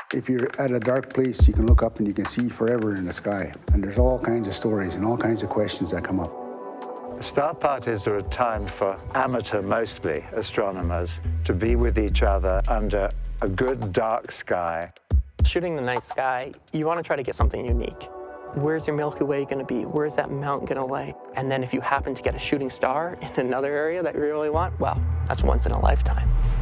If you're at a dark place, you can look up and you can see forever in the sky. And there's all kinds of stories and all kinds of questions that come up. Star parties are a time for amateur, mostly, astronomers to be with each other under a good dark sky. Shooting the night sky, you want to try to get something unique. Where's your Milky Way going to be? Where's that mountain going to lay? And then if you happen to get a shooting star in another area that you really want, well, that's once in a lifetime.